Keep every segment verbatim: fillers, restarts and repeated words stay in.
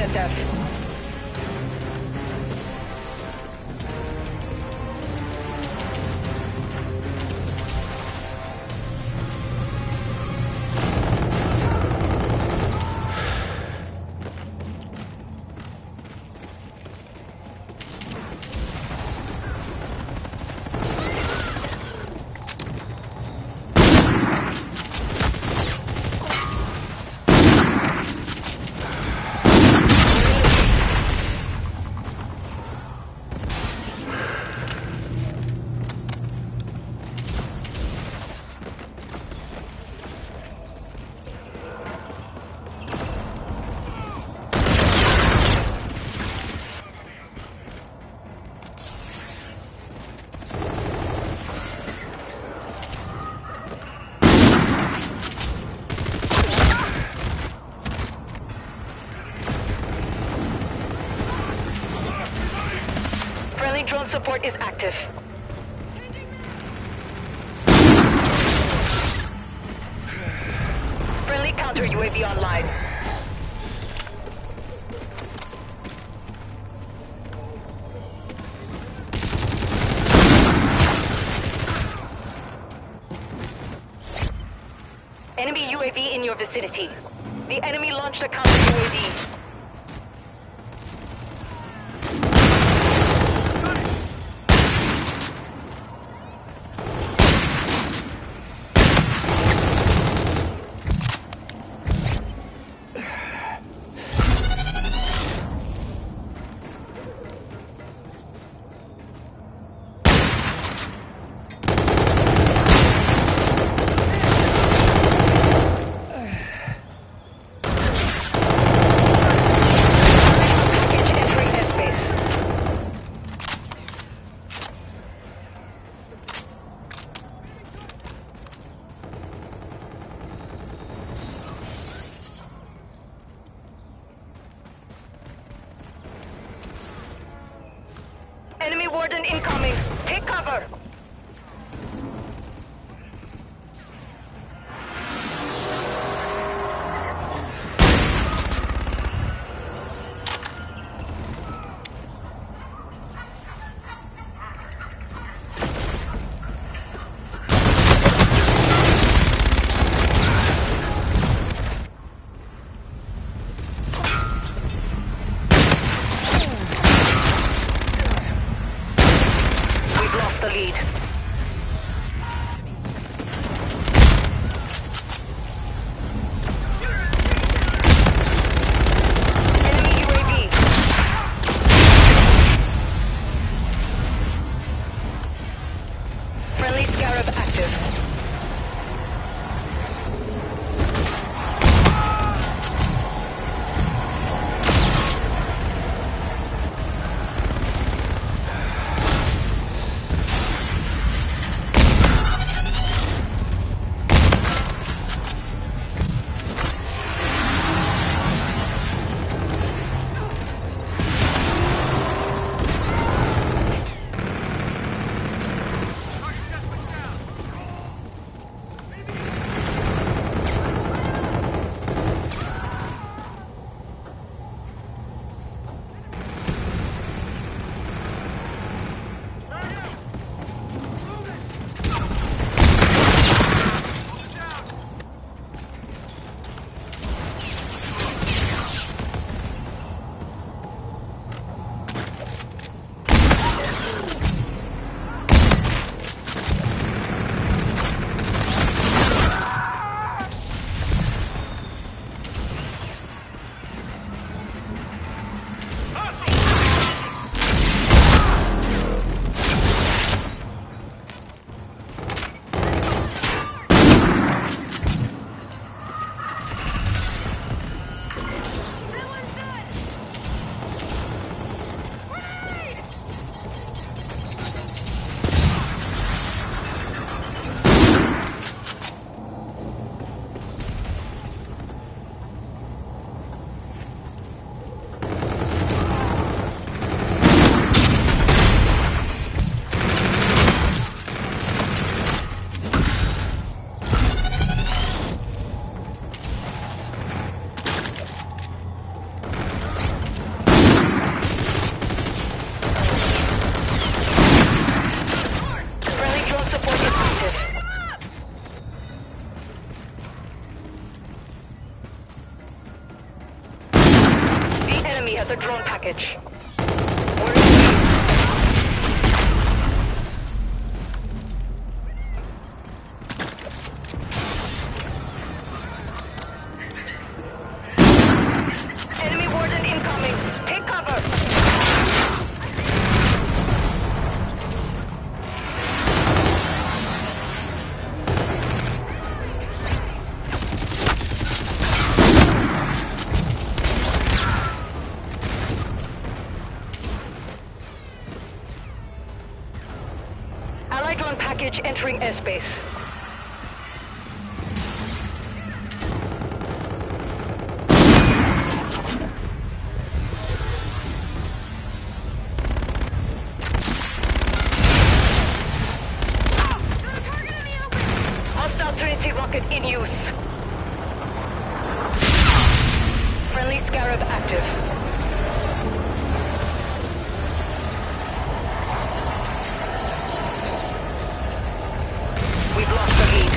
active. Drone support is active. Friendly counter U A V online. Enemy U A V in your vicinity. The enemy launched a counter U A V. enemy has a drone package. We're Enemy warden incoming. Take cover. Allied drone package entering airspace. Hostile Trinity rocket in use. Friendly Scarab active. We've lost the lead.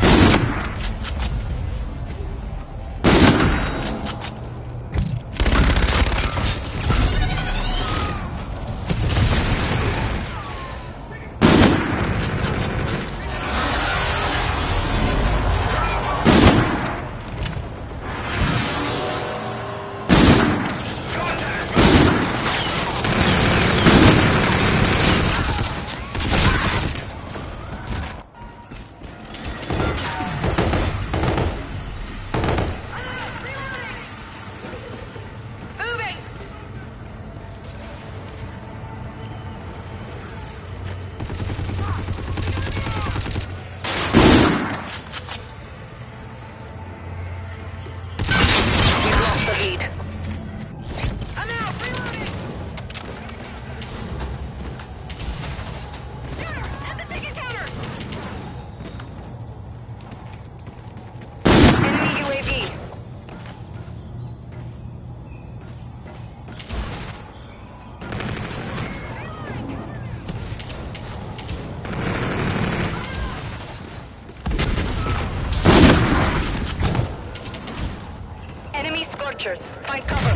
Scorchers, find cover.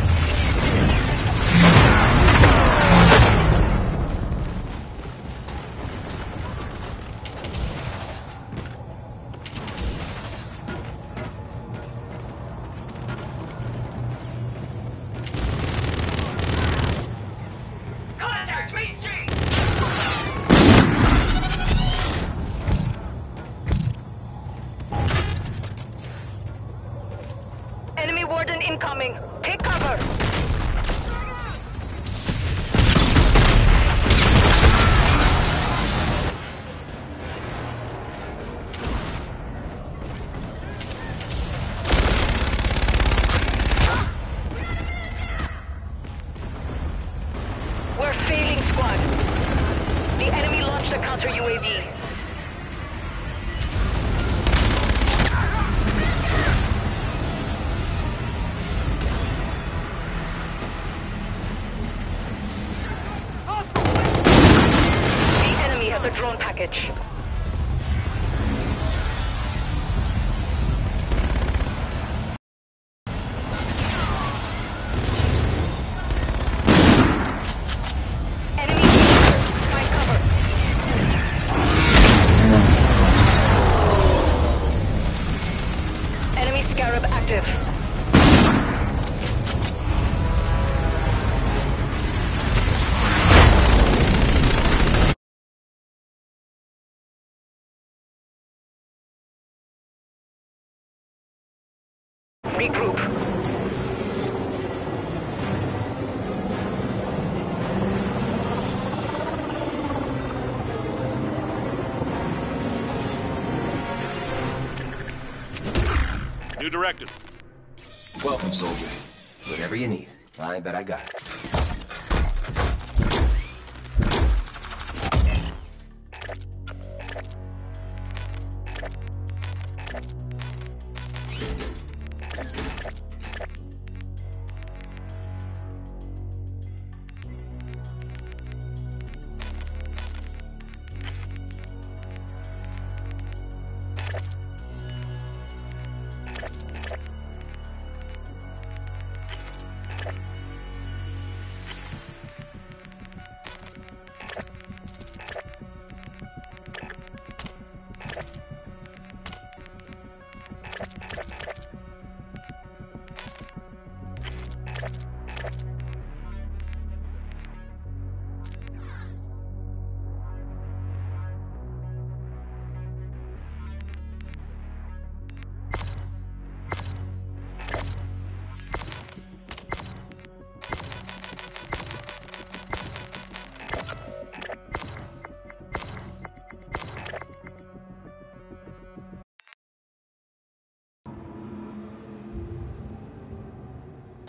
Contact Main Street! Enemy warden incoming. Take cover. We're failing, squad. The enemy launched a counter U A V. A drone package. Enemy soldiers, find cover. Enemy Scarab active. Regroup. New directive. Welcome, soldier. Whatever you need, I bet I got it.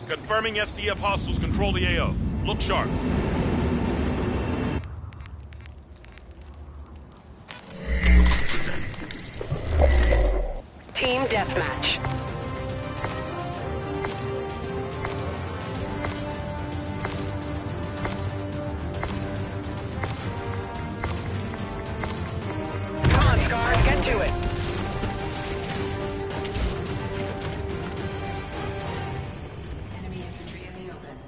Confirming S D F hostiles control the A O. Look sharp. Team deathmatch. Come on, Scars, get to it. Enemy infantry in the open.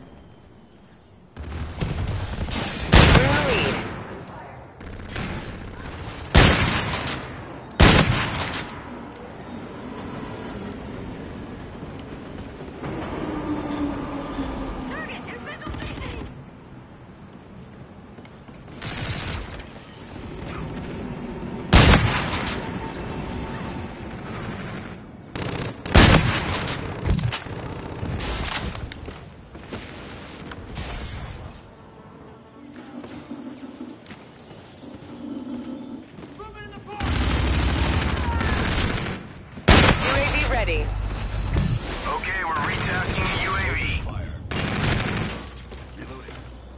We're in the lead. Open fire. U A V ready. Okay, we're retasking the U A V. Reloading.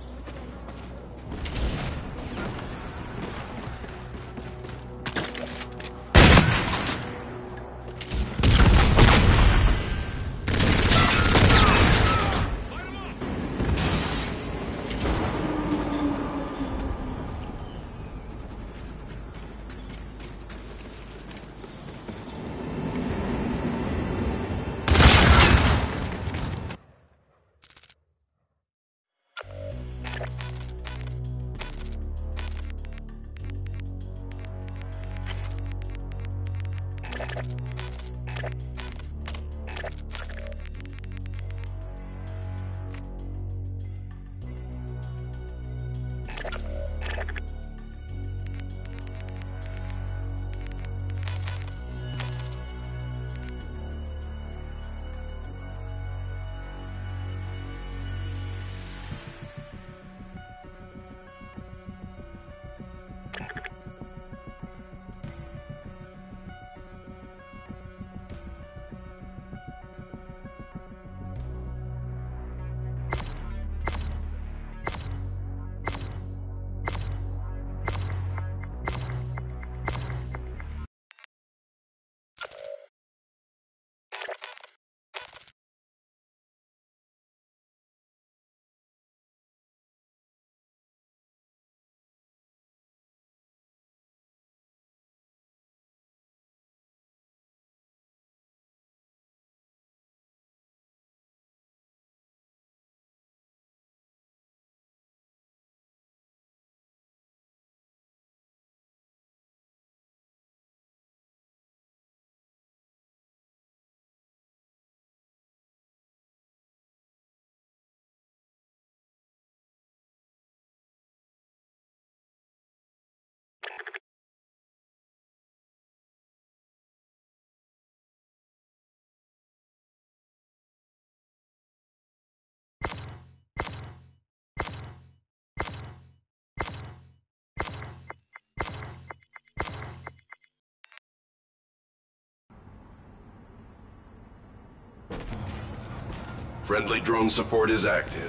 Friendly drone support is active.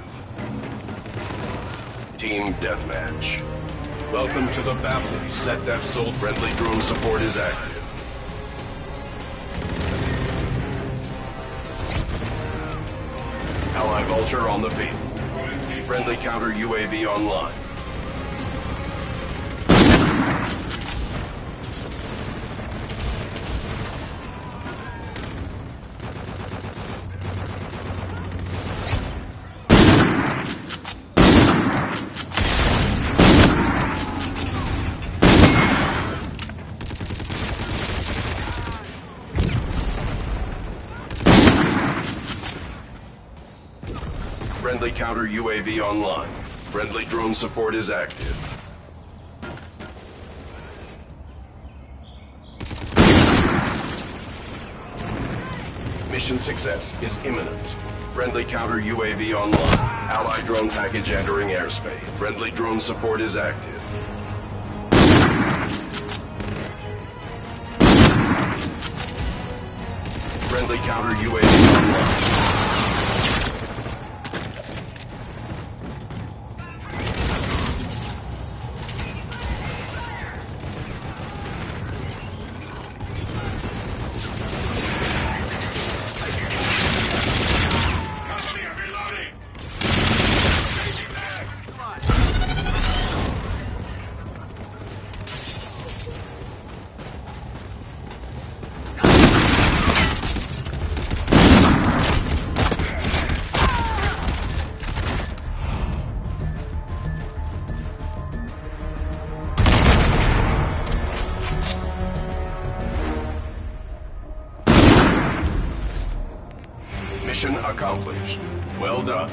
Team Deathmatch. Welcome to the battle. Set Def Sol. Friendly drone support is active. Ally Vulture on the field. Friendly counter U A V online. Friendly counter U A V online. Friendly drone support is active. Mission success is imminent. Friendly counter U A V online. Allied drone package entering airspace. Friendly drone support is active. Friendly counter U A V online. Mission accomplished. Well done.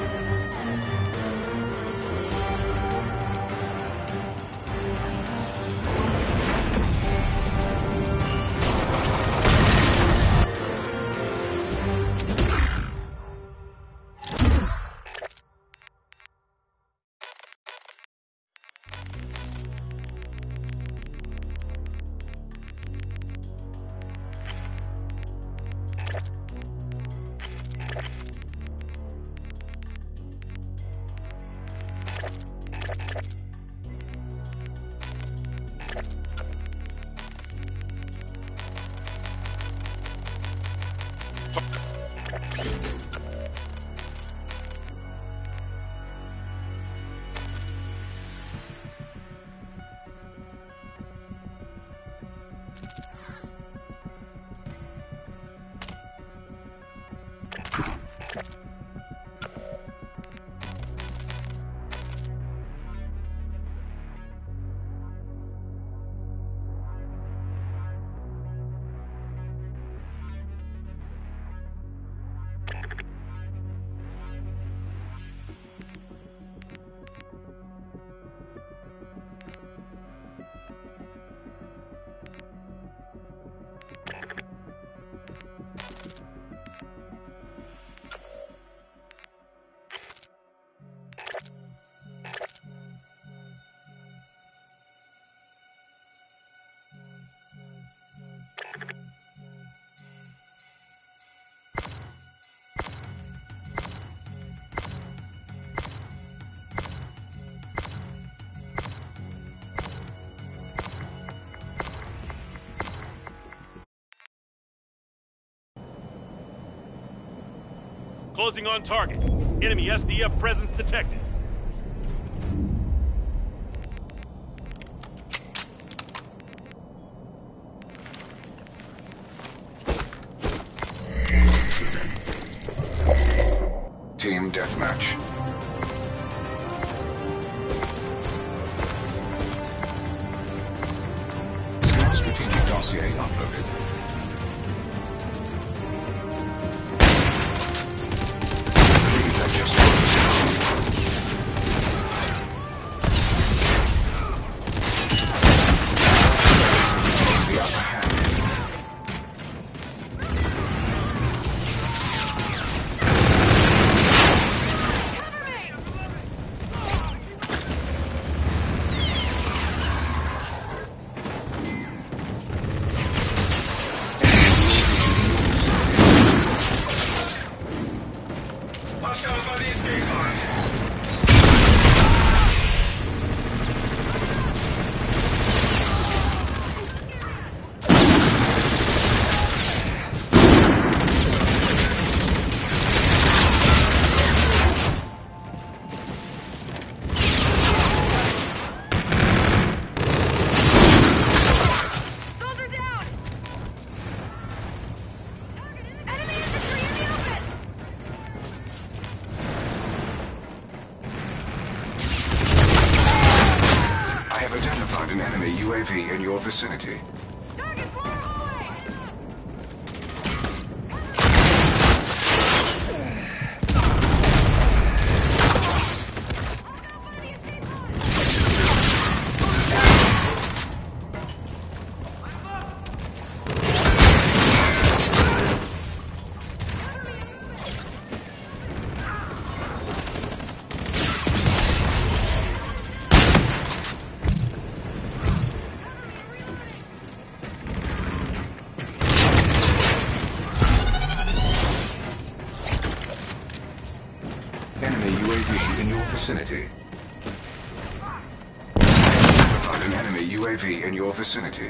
Closing on target. Enemy S D F presence detected. Team deathmatch. Scout strategic dossier uploaded. An enemy U A V in your vicinity. Target far away! Enemy U A V in your vicinity. Identified an enemy U A V in your vicinity.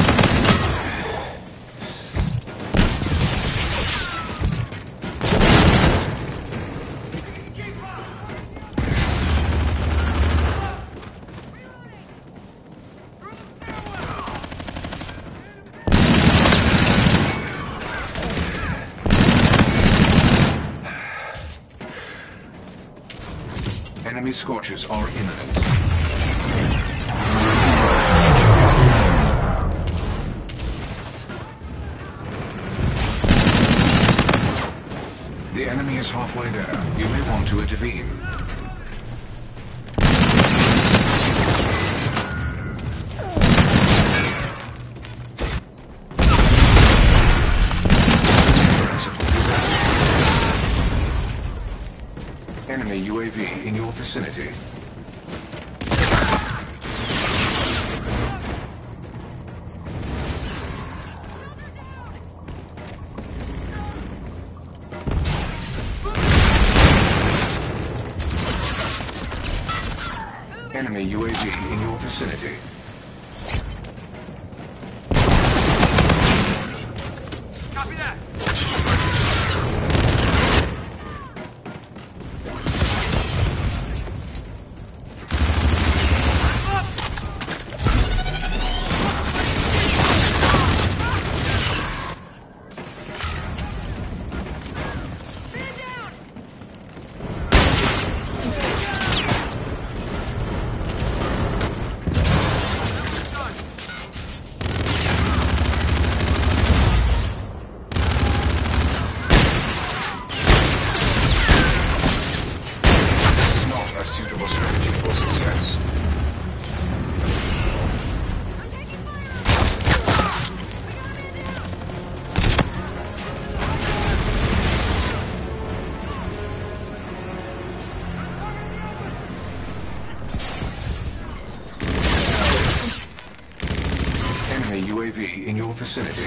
Enemy scorches are imminent. The enemy is halfway there. You may want to intervene. Enemy U A V in your vicinity. Enemy U A V in your vicinity. Copy that. A suitable strategy for success. Enemy U A V in your vicinity.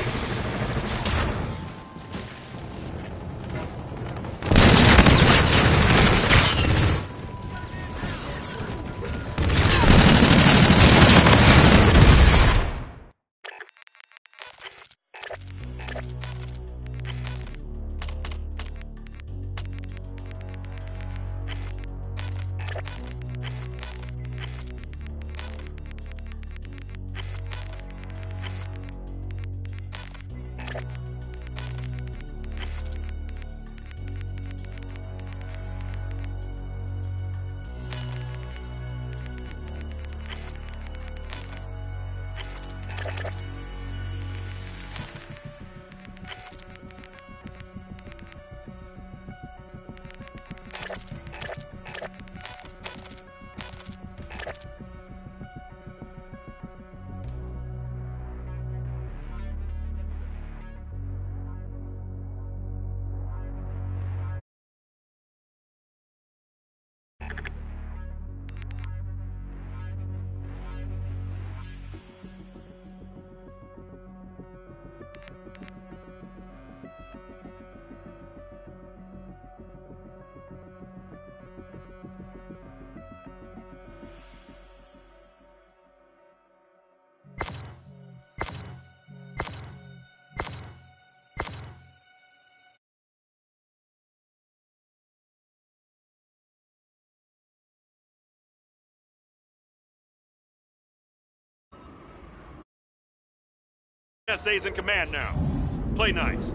S A's in command now. Play nice.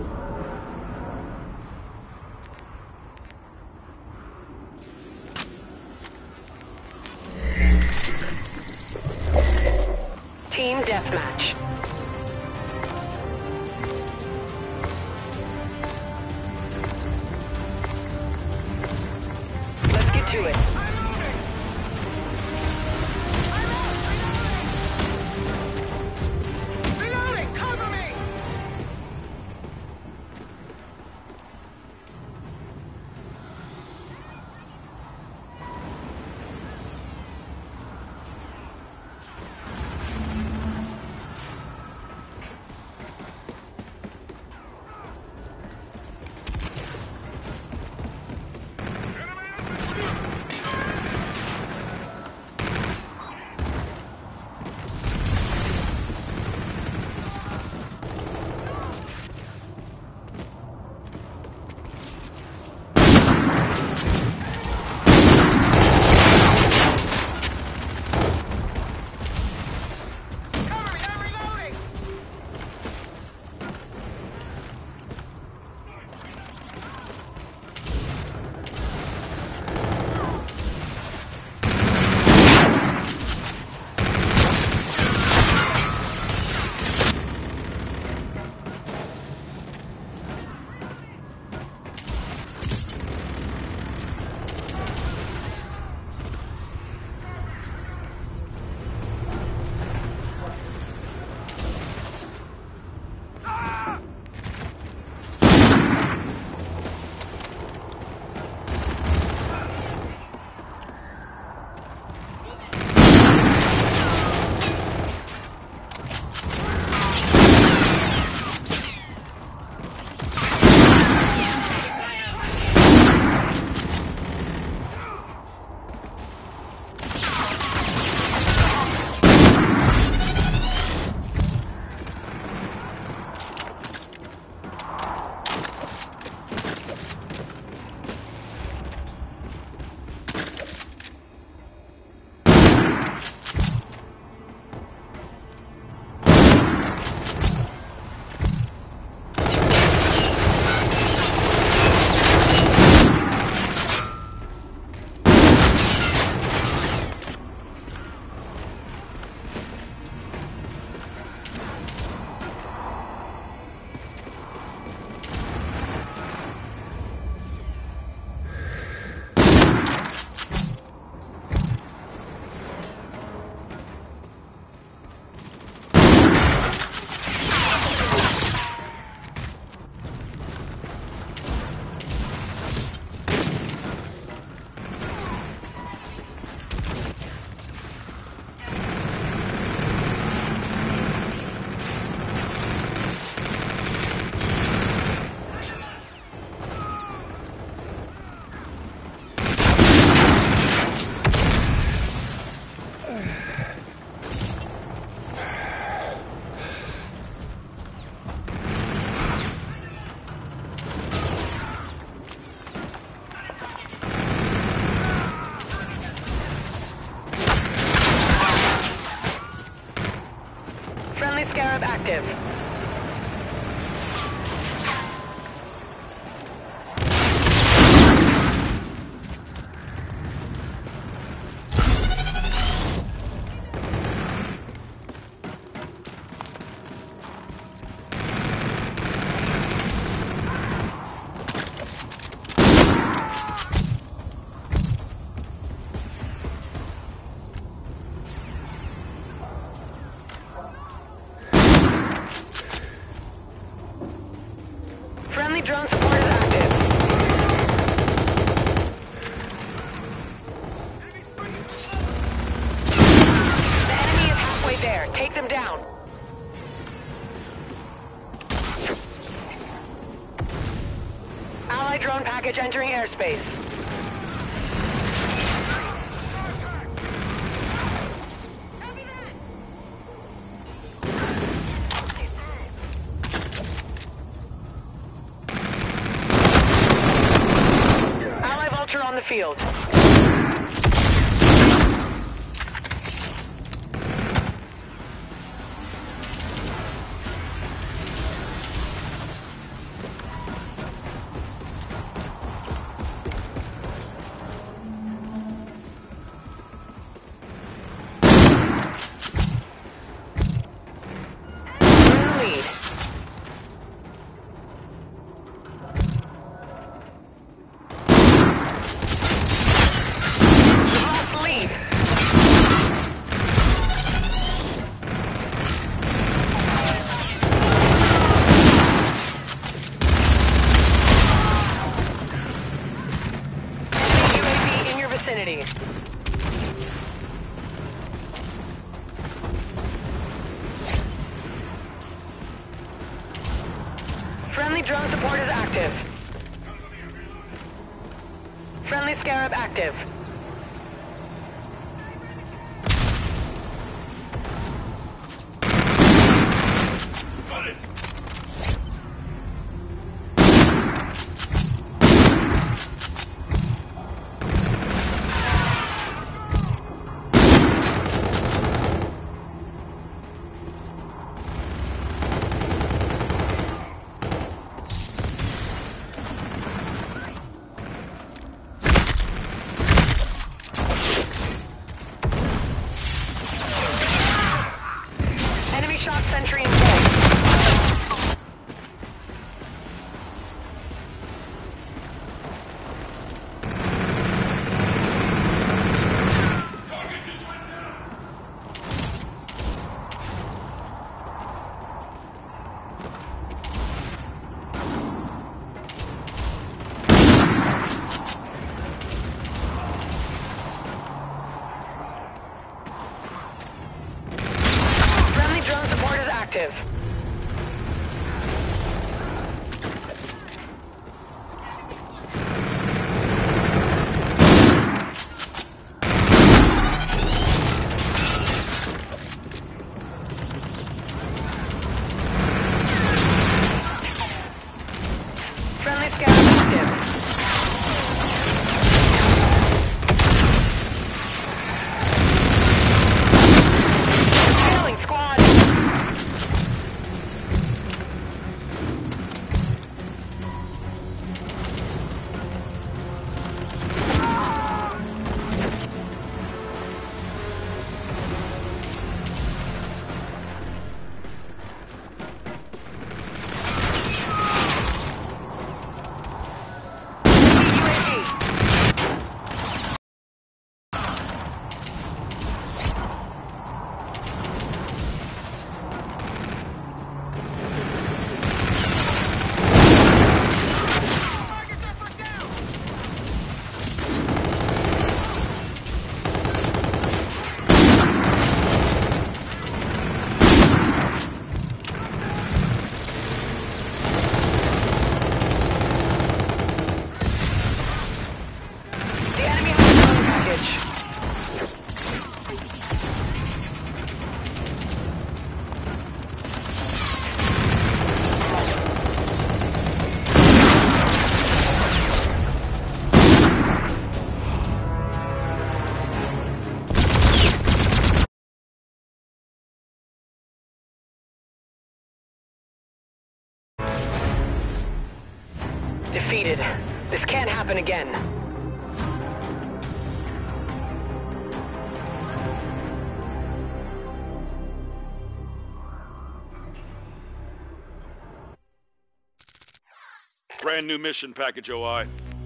Team deathmatch. Let's get to it. Reloading! Cover me! active. Friendly drone support is active. The enemy is halfway there. Take them down. Allied drone package entering airspace. Allied vulture on the field. Lead. Lost lead. U A V in your vicinity. Friendly drone support is active. Friendly Scarab active. Got it. Defeated. This can't happen again. Brand new mission package, O I.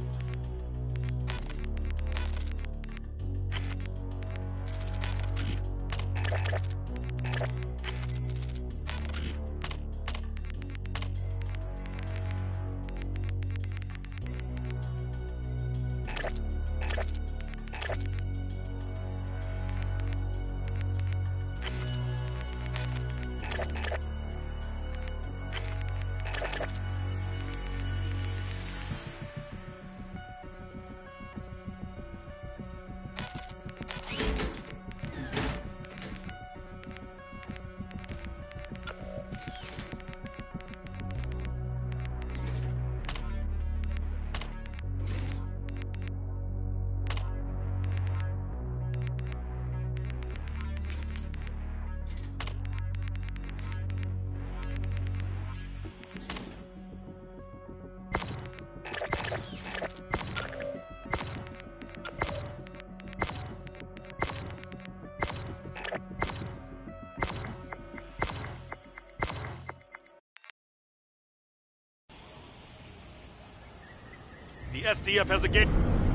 The S D F has a gate.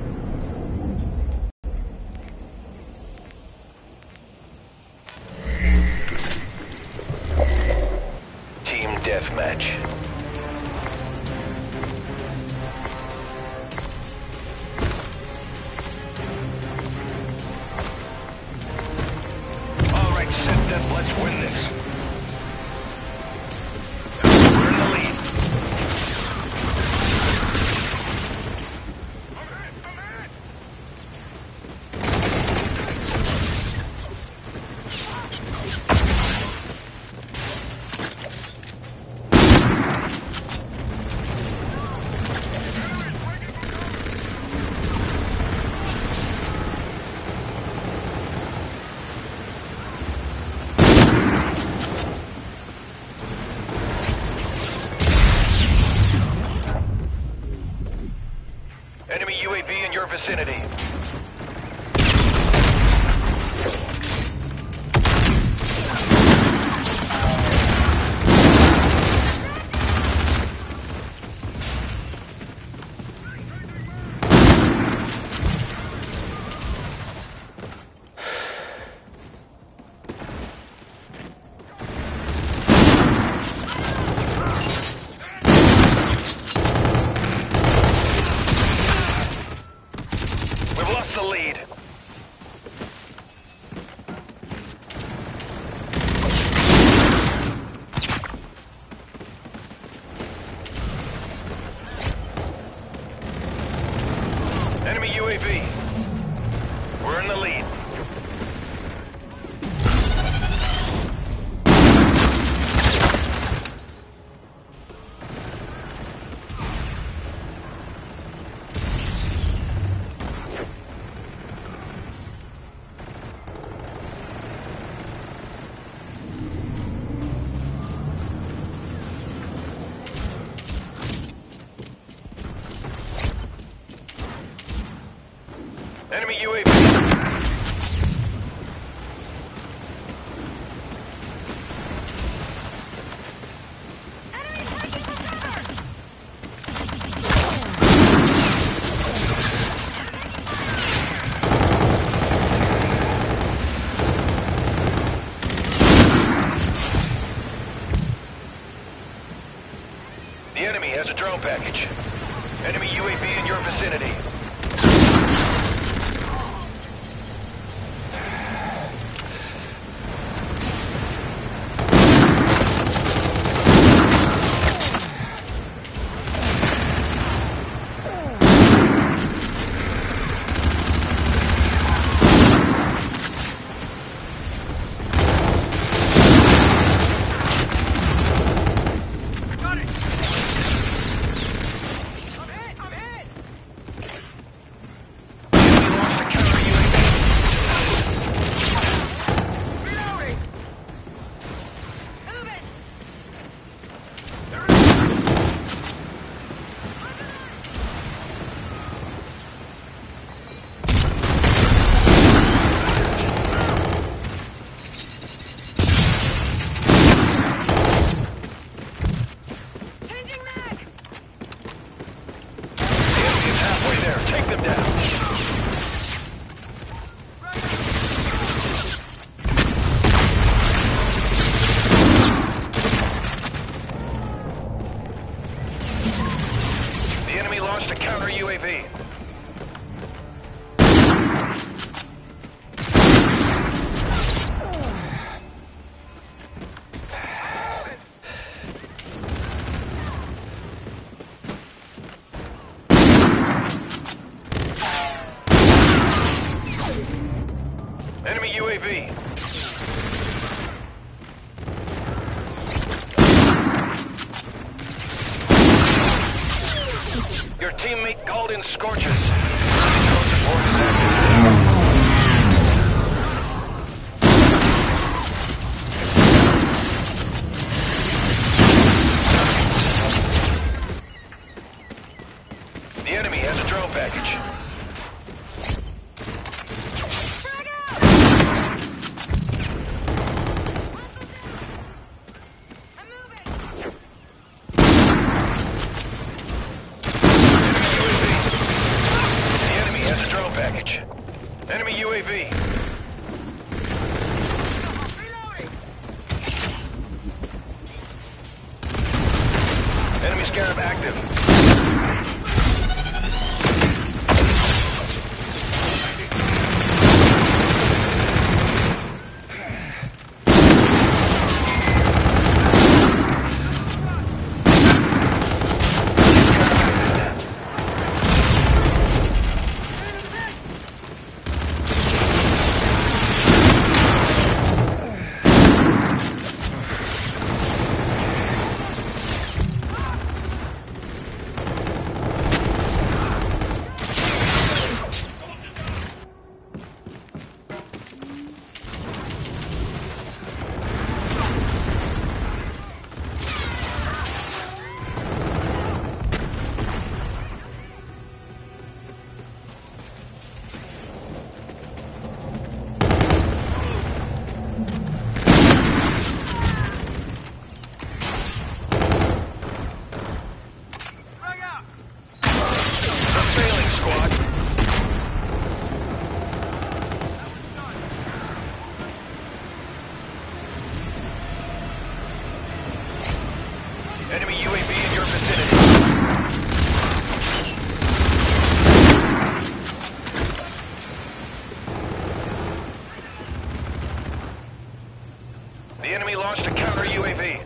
Team deathmatch. All right, Sith, let's win this. We're in the lead. Enemy U A V in your vicinity. We've lost the lead. Enemy U A V. We're in the lead. Enemy U A V. The enemy has a drone package. Enemy U A V in your vicinity. halfway there. Take them down. The enemy launched a counter U A V. Enemy U A V. Your teammate called in scorches. Drone support is active. The enemy has a drone package. Package. Enemy U A V. Enemy Scarab active. Enemy U A V in your vicinity. The enemy launched a counter U A V.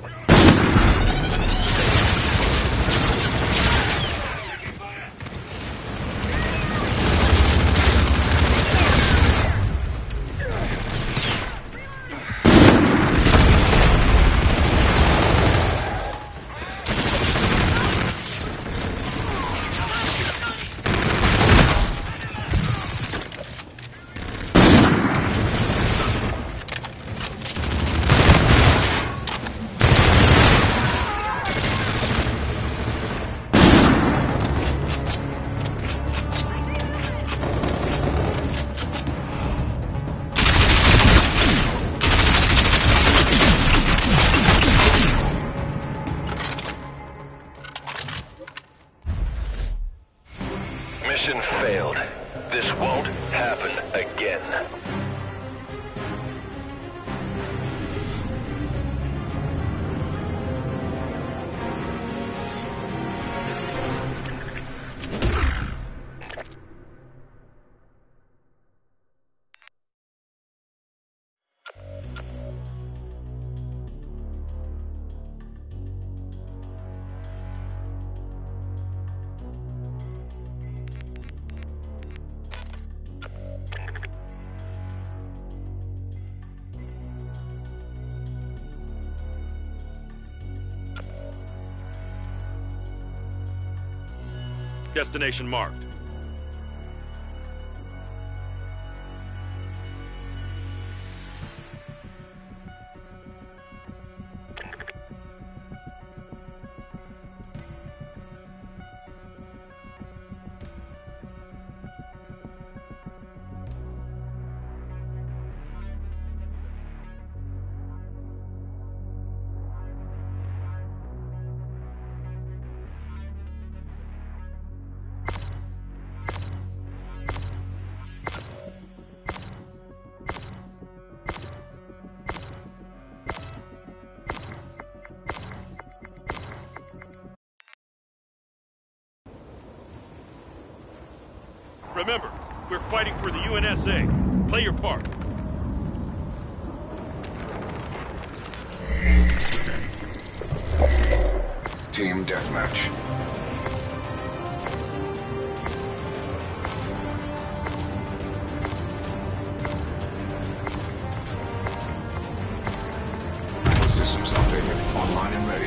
Mission failed. This won't happen again. Destination marked. Remember, we're fighting for the U N S A. Play your part. Team deathmatch. Systems updated, online and ready.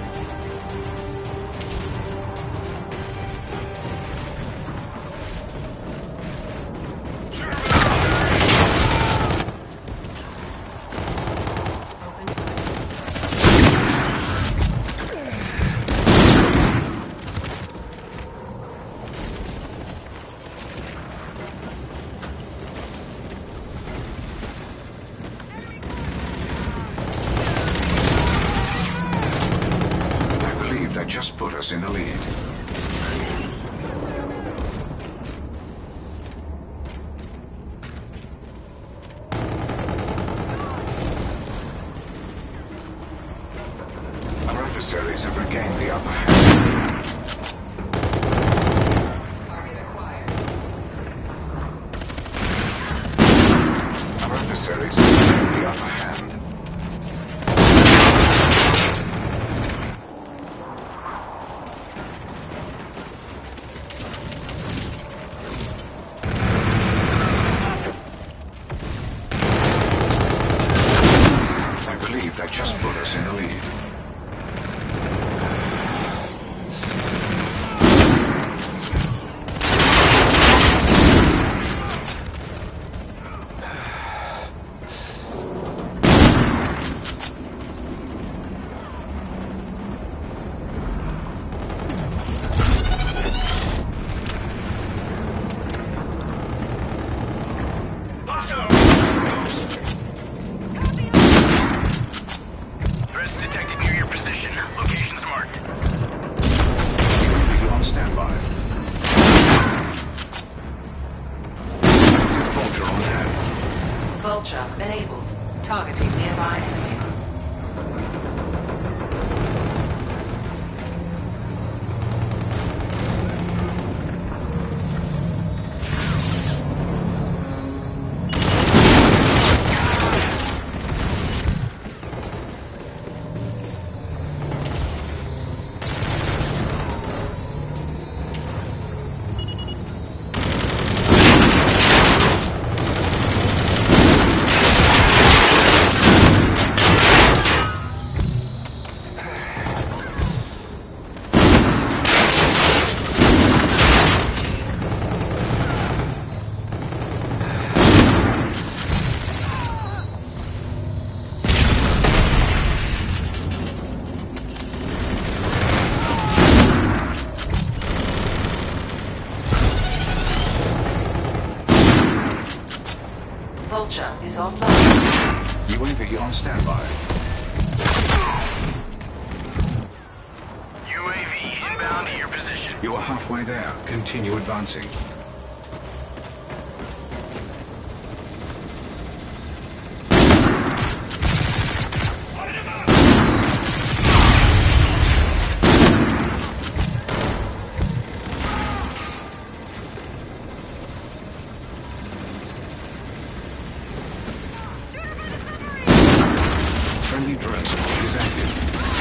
That just put us in the lead. Our adversaries have regained the upper hand. Target acquired. Our adversaries have regained the upper hand. That just put us in the lead. Vulture enabled. Targeting nearby enemies. Vulture is offline. U A V on standby. U A V inbound to your position. You are halfway there. Continue advancing. Friendly drone support is active.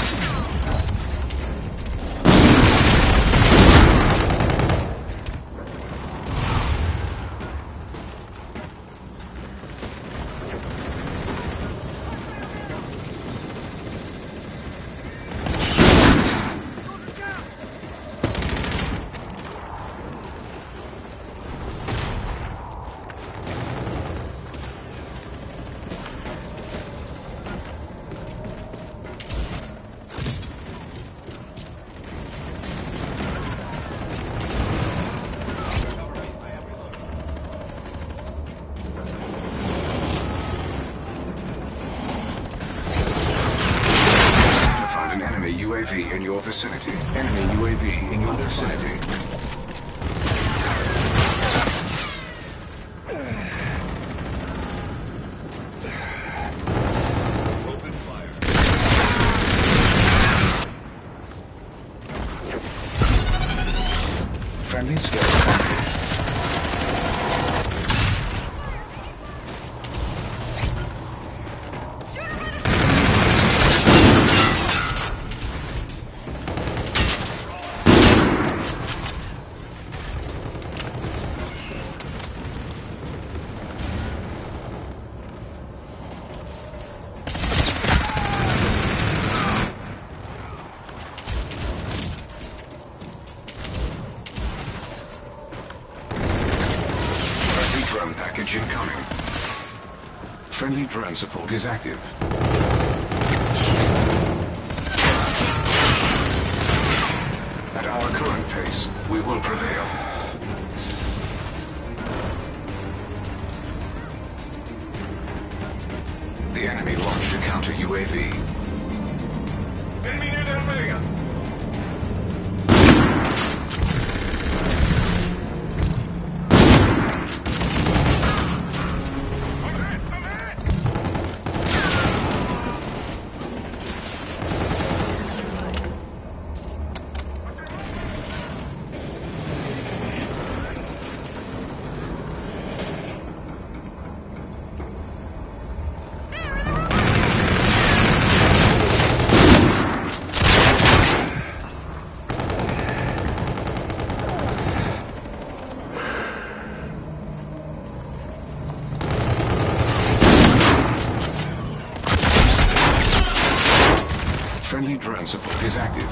U A V in your vicinity. Enemy U A V in your vicinity. Open fire. Friendly skill accomplished. package incoming. Friendly drone support is active. At our current pace, we will prevail. The enemy launched a counter U A V. Enemy near that Vega. Friendly drone support is active.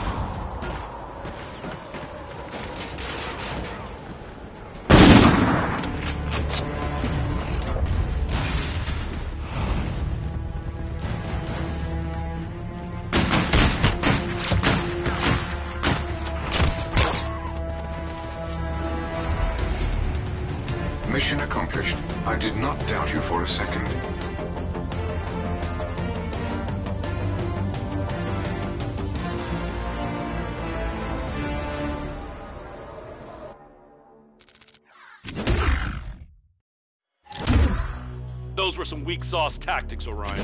Mission accomplished. I did not doubt you for a second. Those were some weak sauce tactics, Orion.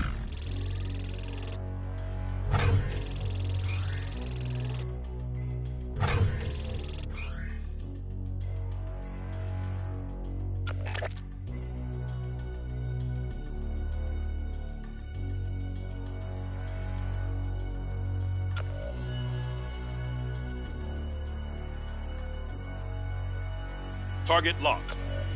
Target locked.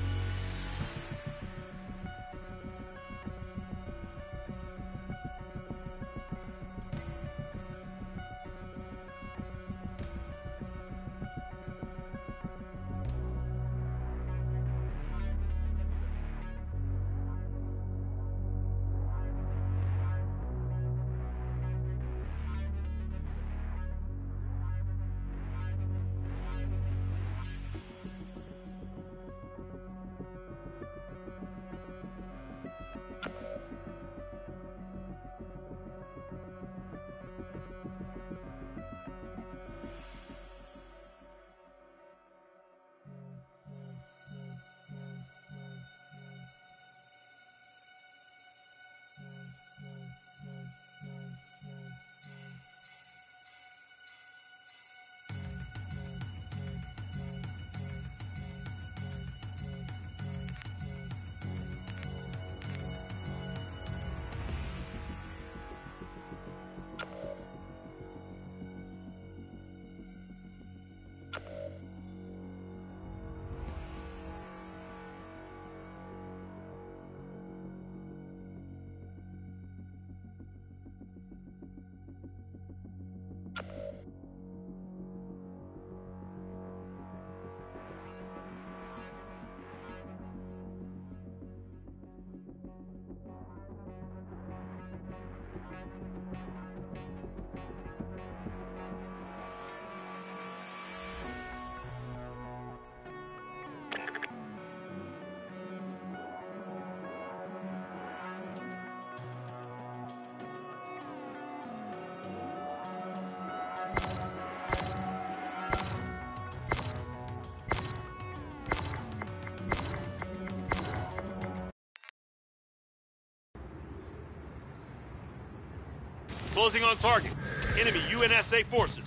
Closing on target. Enemy U N S A forces.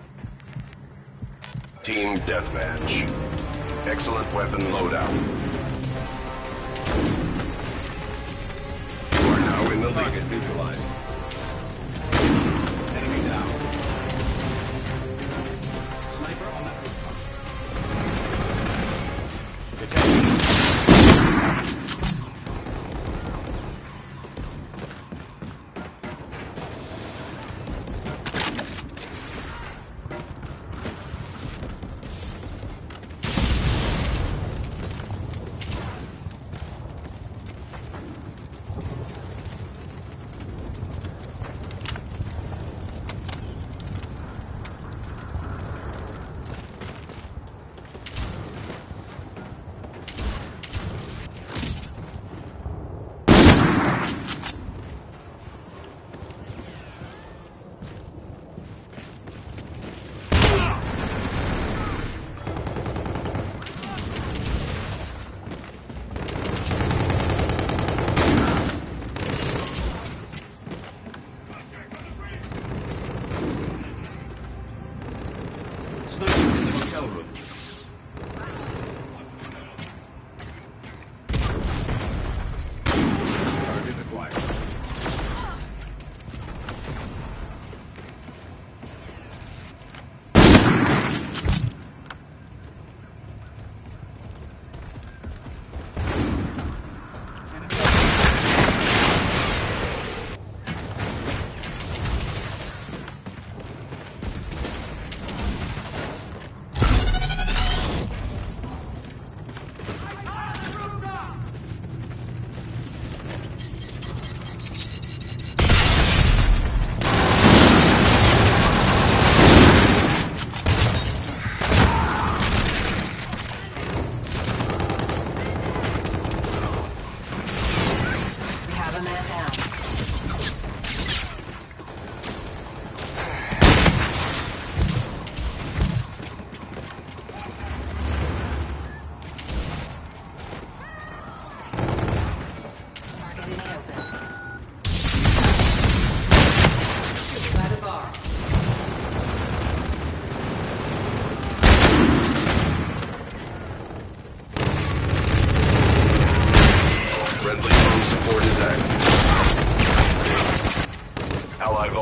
Team deathmatch. Excellent weapon loadout. You are now in the lead. Neutralized. Enemy down. Sniper on that rooftop. Detected.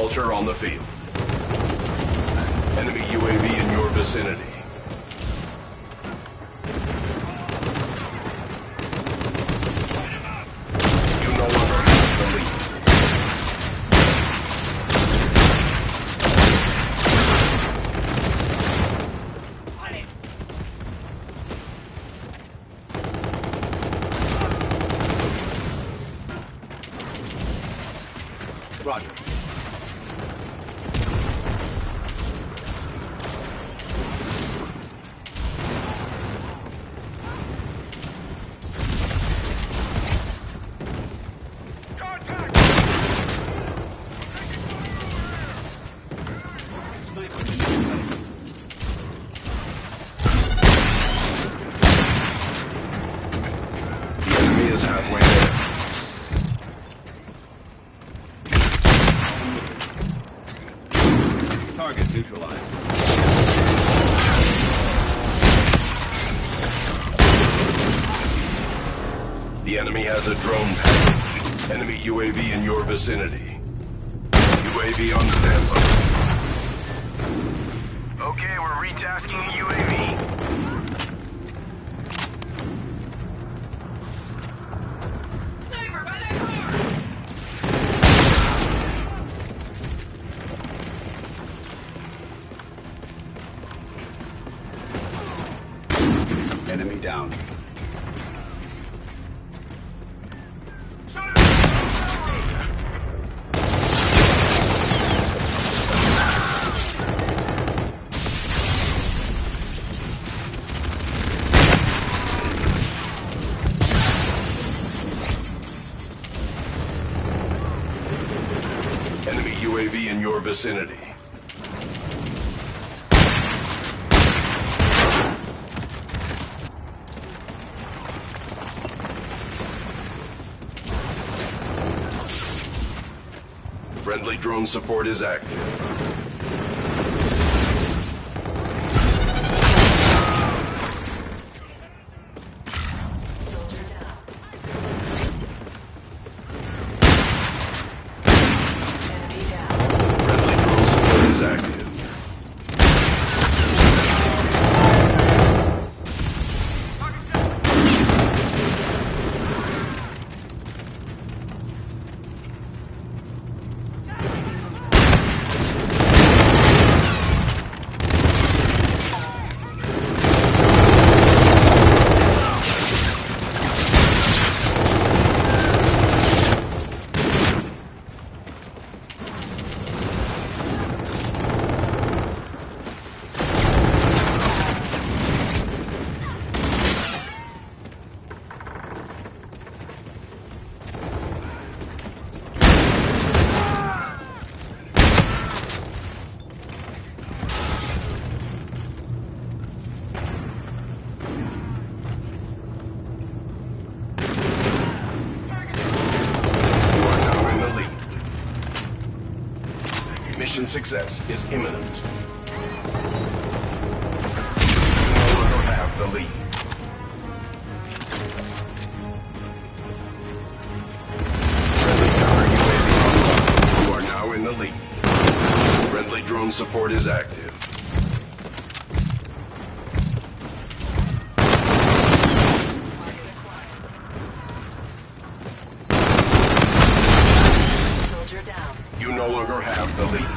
Vulture on the field. Enemy U A V in your vicinity. You no longer have the lead. Roger. The enemy is halfway there. Target neutralized. The enemy has a drone package. Enemy U A V in your vicinity. U A V on standby. Okay, we're retasking a U A V. Sniper by that car! Enemy down. Enemy U A V in your vicinity. Friendly drone support is active. Soldier down. Enemy down. Friendly drone support is active. Mission success is imminent. You no longer have the lead. Friendly counter U A V online. You are now in the lead. Friendly drone support is active. Soldier down. You no longer have the lead.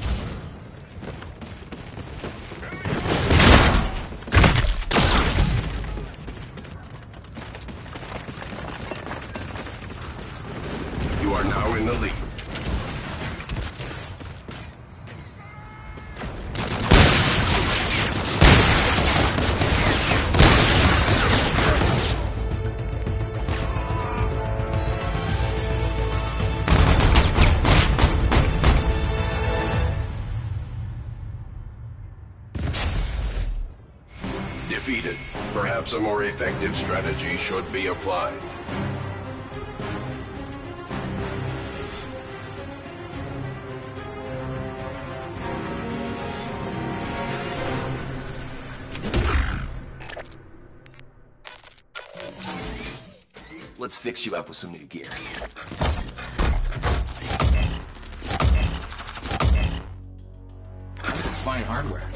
You are now in the lead. Defeated. Perhaps a more effective strategy should be applied. Let's fix you up with some new gear. hardware.